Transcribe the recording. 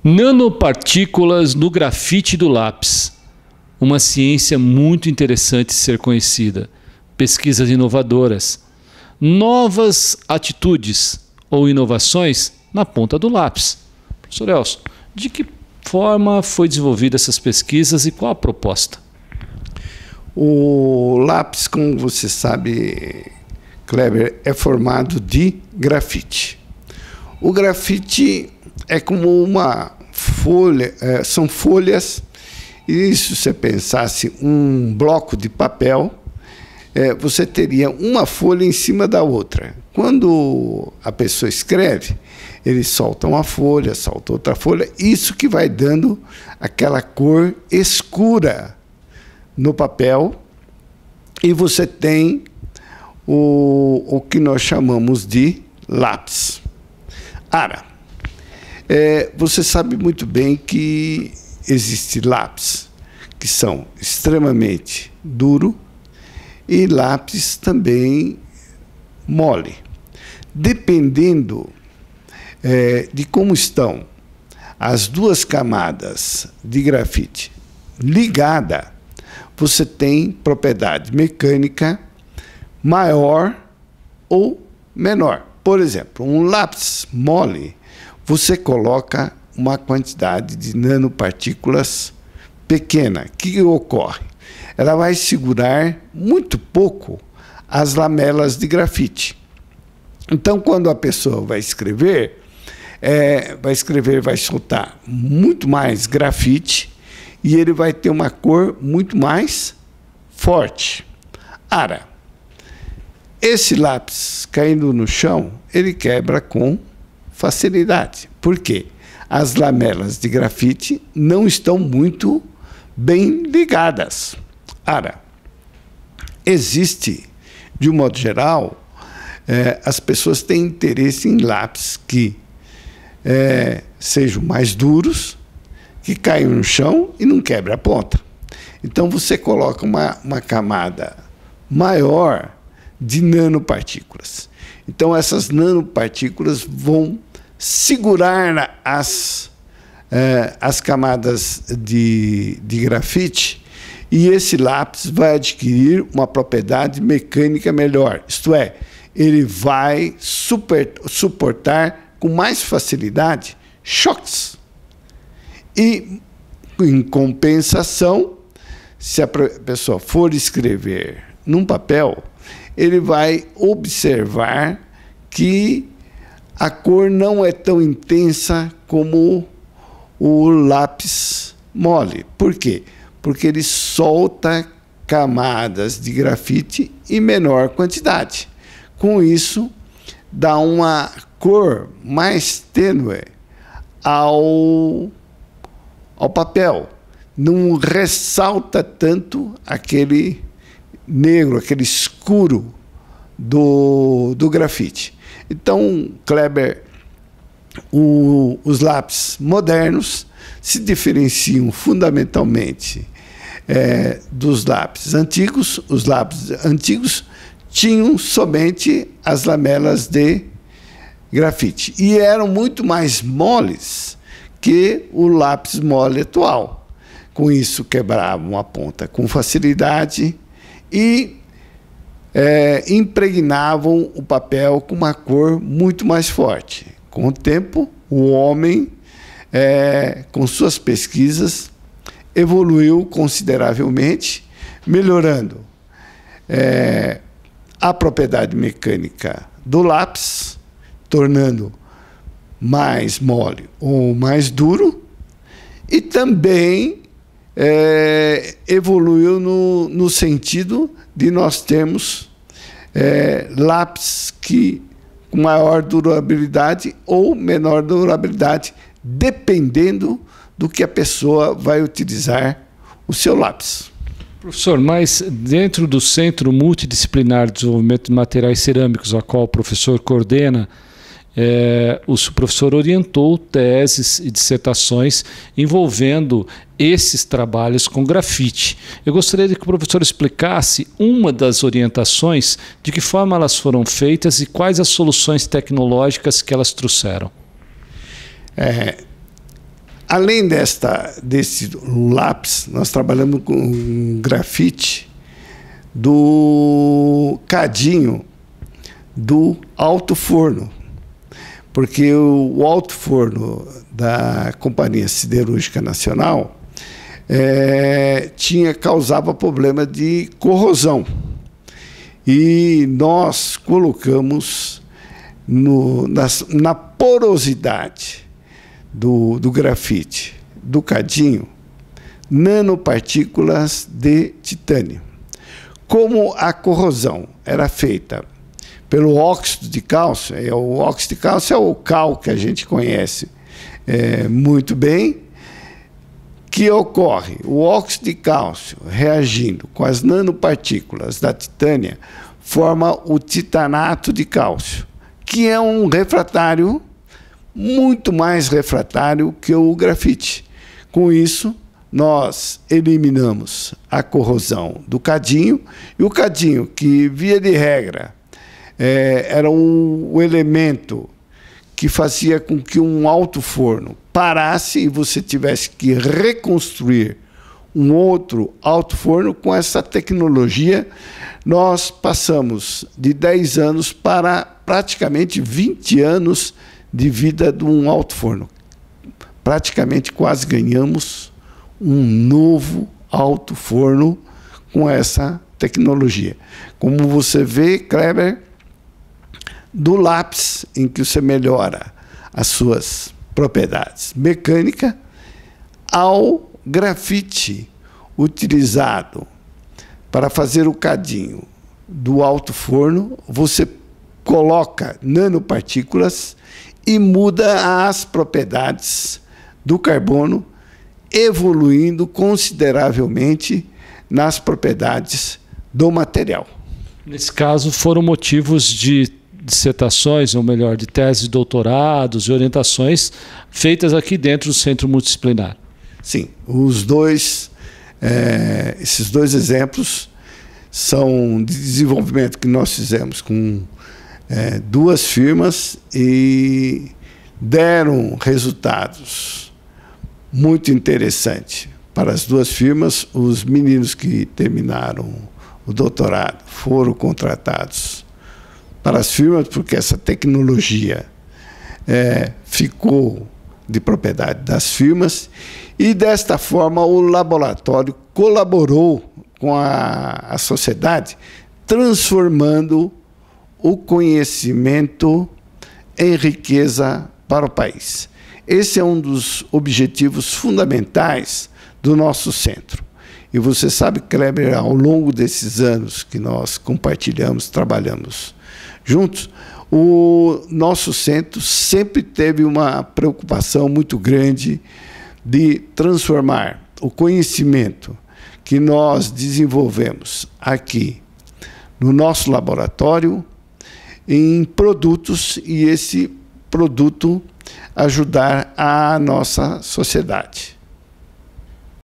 Nanopartículas no grafite do lápis. Uma ciência muito interessante de ser conhecida. Pesquisas inovadoras. Novas atitudes ou inovações na ponta do lápis. Professor Elcio, de que forma foi desenvolvida essas pesquisas e qual a proposta? O lápis, como você sabe, Kleber, é formado de grafite. O grafite é como uma folha, são folhas, e se você pensasse um bloco de papel, você teria uma folha em cima da outra. Quando a pessoa escreve, ele solta uma folha, solta outra folha, isso que vai dando aquela cor escura no papel, e você tem o que nós chamamos de lápis. Ara, você sabe muito bem que existe lápis que são extremamente duro e lápis também mole. Dependendo de como estão as duas camadas de grafite ligadas, você tem propriedade mecânica maior ou menor. Por exemplo, um lápis mole, você coloca uma quantidade de nanopartículas pequena. O que ocorre? Ela vai segurar muito pouco as lamelas de grafite. Então, quando a pessoa vai escrever, vai soltar muito mais grafite e ele vai ter uma cor muito mais forte. Ara, esse lápis caindo no chão, ele quebra com facilidade. Por quê? As lamelas de grafite não estão muito bem ligadas. Ara, existe, de um modo geral, as pessoas têm interesse em lápis que sejam mais duros, que caiam no chão e não quebra a ponta. Então, você coloca uma camada maior de nanopartículas. Então, essas nanopartículas vão segurar as camadas de grafite, e esse lápis vai adquirir uma propriedade mecânica melhor. Isto é, ele vai suportar com mais facilidade choques. E, em compensação, se a pessoa for escrever num papel, ele vai observar que a cor não é tão intensa como o lápis mole. Por quê? Porque ele solta camadas de grafite em menor quantidade. Com isso, dá uma cor mais tênue ao papel. Não ressalta tanto aquele negro, aquele escuro do grafite. Então, Kleber, os lápis modernos se diferenciam fundamentalmente dos lápis antigos. Os lápis antigos tinham somente as lamelas de grafite e eram muito mais moles que o lápis mole atual. Com isso, quebravam a ponta com facilidade e impregnavam o papel com uma cor muito mais forte. Com o tempo, o homem, com suas pesquisas, evoluiu consideravelmente, melhorando a propriedade mecânica do lápis, tornando mais mole ou mais duro, e também evoluiu no sentido de nós termos lápis com maior durabilidade ou menor durabilidade, dependendo do que a pessoa vai utilizar o seu lápis. Professor, mas dentro do Centro Multidisciplinar de Desenvolvimento de Materiais Cerâmicos, a qual o professor coordena, o professor orientou teses e dissertações envolvendo esses trabalhos com grafite. Eu gostaria que o professor explicasse uma das orientações, de que forma elas foram feitas e quais as soluções tecnológicas que elas trouxeram. Além desse lápis, nós trabalhamos com grafite do cadinho do alto forno, porque o alto forno da Companhia Siderúrgica Nacional causava problema de corrosão. E nós colocamos na porosidade do grafite, do cadinho, nanopartículas de titânio. Como a corrosão era feita pelo óxido de cálcio, o óxido de cálcio é o cal que a gente conhece muito bem, que ocorre o óxido de cálcio reagindo com as nanopartículas da titânia, forma o titanato de cálcio, que é um refratário muito mais refratário que o grafite. Com isso, nós eliminamos a corrosão do cadinho, e o cadinho, que via de regra era o elemento que fazia com que um alto forno parasse e você tivesse que reconstruir um outro alto forno. Com essa tecnologia, nós passamos de 10 anos para praticamente 20 anos de vida de um alto forno. Praticamente quase ganhamos um novo alto forno com essa tecnologia. Como você vê, Kleber, do lápis, em que você melhora as suas propriedades mecânicas, ao grafite utilizado para fazer o cadinho do alto forno, você coloca nanopartículas e muda as propriedades do carbono, evoluindo consideravelmente nas propriedades do material. Nesse caso, foram motivos de dissertações, ou melhor, de teses de doutorados e orientações feitas aqui dentro do Centro Multidisciplinar. Sim, esses dois exemplos são de desenvolvimento que nós fizemos com duas firmas e deram resultados muito interessantes para as duas firmas. Os meninos que terminaram o doutorado foram contratados para as firmas, porque essa tecnologia ficou de propriedade das firmas, e desta forma o laboratório colaborou com a sociedade, transformando o conhecimento em riqueza para o país. Esse é um dos objetivos fundamentais do nosso centro. E você sabe, Kleber, ao longo desses anos que nós compartilhamos, trabalhamos juntos, o nosso centro sempre teve uma preocupação muito grande de transformar o conhecimento que nós desenvolvemos aqui no nosso laboratório em produtos, e esse produto ajudar a nossa sociedade.